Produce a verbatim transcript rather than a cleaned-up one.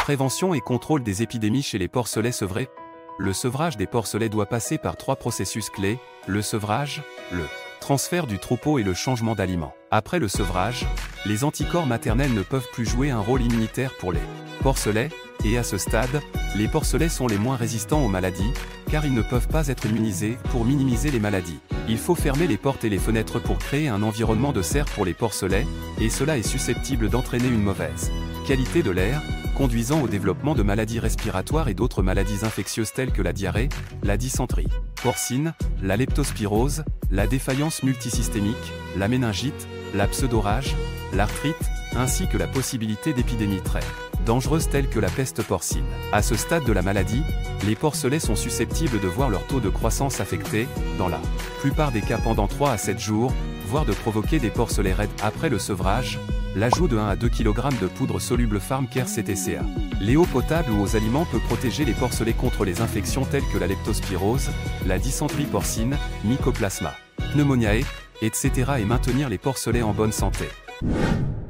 Prévention et contrôle des épidémies chez les porcelets sevrés. Le sevrage des porcelets doit passer par trois processus clés, le sevrage, le transfert du troupeau et le changement d'aliment. Après le sevrage, les anticorps maternels ne peuvent plus jouer un rôle immunitaire pour les porcelets, et à ce stade, les porcelets sont les moins résistants aux maladies, car ils ne peuvent pas être immunisés pour minimiser les maladies. Il faut fermer les portes et les fenêtres pour créer un environnement de serre pour les porcelets, et cela est susceptible d'entraîner une mauvaise qualité de l'air, conduisant au développement de maladies respiratoires et d'autres maladies infectieuses telles que la diarrhée, la dysenterie porcine, la leptospirose, la défaillance multisystémique, la méningite, la pseudorage, l'arthrite, ainsi que la possibilité d'épidémies très dangereuses telles que la peste porcine. À ce stade de la maladie, les porcelets sont susceptibles de voir leur taux de croissance affecté, dans la plupart des cas pendant trois à sept jours, voire de provoquer des porcelets raides. Après le sevrage, l'ajout de un à deux kilogrammes de poudre soluble Pharmacare C T C A. L'eau potable ou aux aliments peut protéger les porcelets contre les infections telles que la leptospirose, la dysenterie porcine, Mycoplasma pneumoniae, et cetera et maintenir les porcelets en bonne santé.